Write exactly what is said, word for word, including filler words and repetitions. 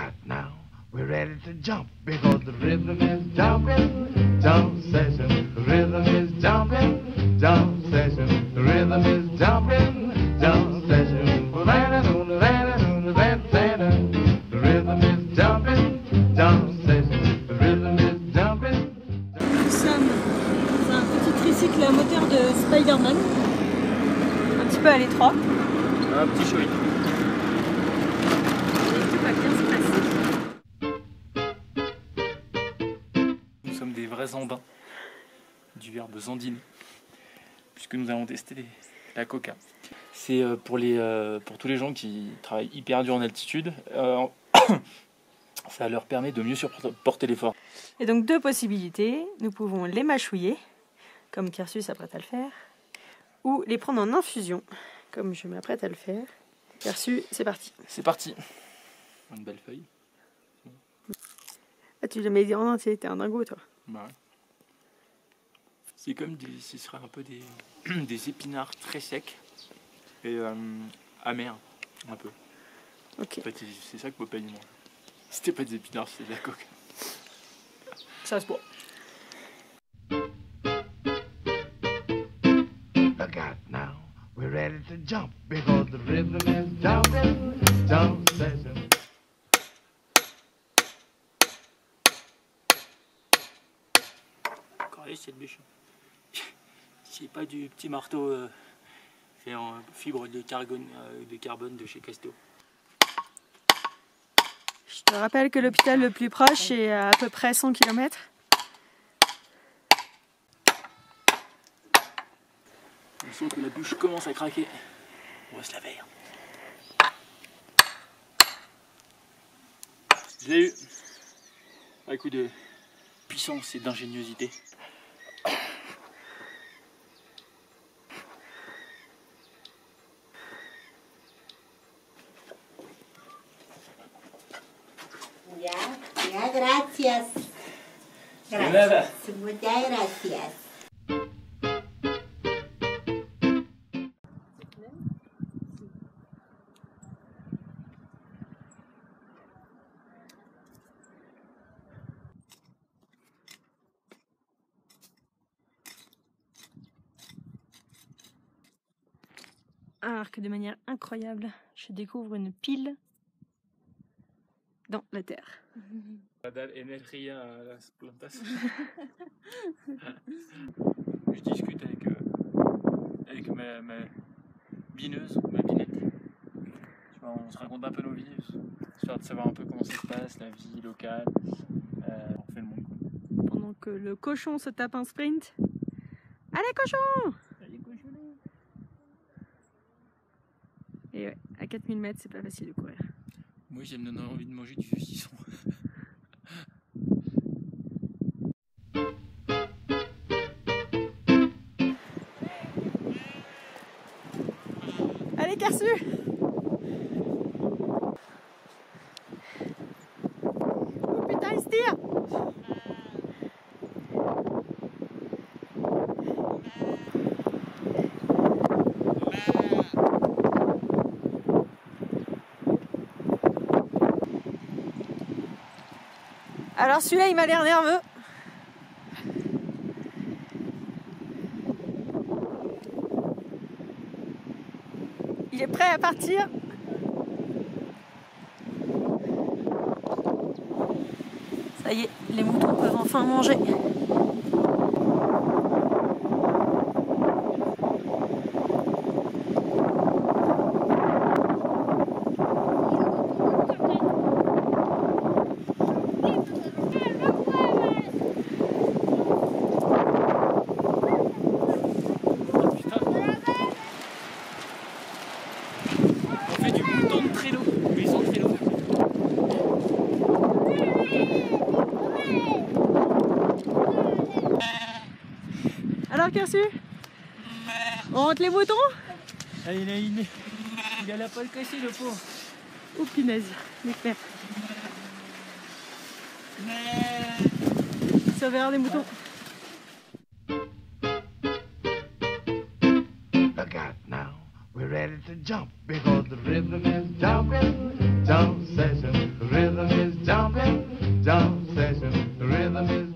out now. We're ready to jump because the rhythm is jumping, jump session. The rhythm is jumping, jump session. The rhythm is jumping, jump session. The rhythm is jumping, jump session. The rhythm is jumping. Nous sommes dans un petit tricycle à moteur de Spider-Man, un petit peu à l'étroit. Un petit chouï. C'est pas bien se passer. Nous sommes des vrais andins, du verbe zandiner, puisque nous allons tester les, la coca. C'est euh, pour, les, euh, pour tous les gens qui travaillent hyper dur en altitude, euh, ça leur permet de mieux supporter l'effort. Et donc deux possibilités, nous pouvons les mâchouiller, comme Kersus s'apprête à le faire, ou les prendre en infusion, comme je m'apprête à le faire. Kersus, c'est parti. C'est parti. Une belle feuille. Ah, tu l'as mis en entier, t'es un dingo toi. Bah ouais. C'est comme des, ce serait un peu des, des épinards très secs et euh, amers, un peu. Ok. En fait, c'est ça que Popeye mange. C'était pas des épinards, c'était de la coque. Ça se boit. Look out now, we're ready to jump because the rhythm is jumping, jump session. Regardez cette bûche. C'est pas du petit marteau euh, fait en fibre de carbone, euh, de carbone de chez Casto. Je te rappelle que l'hôpital le plus proche est à à peu près cent kilomètres. On sent que la bûche commence à craquer. On va se laver. Je l'ai eu. Un coup de puissance et d'ingéniosité. Ya, ya, gracias. De nada. Muchas gracias. Alors que de manière incroyable, je découvre une pile dans la terre. Energia a las plantas. Je discute avec, euh, avec ma, ma bineuse, ma binette. Tu vois, on se raconte un peu nos vies, histoire de savoir un peu comment ça se passe, la vie locale. Euh, on fait le monde quoi. Pendant que le cochon se tape un sprint. Allez cochon! Allez cochonnet! Et ouais, à quatre mille mètres, c'est pas facile de courir. Moi, ça me donne envie de manger du saucisson. Allez Kersus! Oh putain, il se tire! Alors celui-là, il m'a l'air nerveux. Il est prêt à partir. Ça y est, les moutons peuvent enfin manger. Alors Kersus, on rentre les moutons? Ah, il, a, il, il a la poêle cassée le pauvre. Oh punaise, les faire. Sauveur des moutons. Look out now, we're ready to jump because the rhythm is jumping, jump session. The rhythm is The rhythm is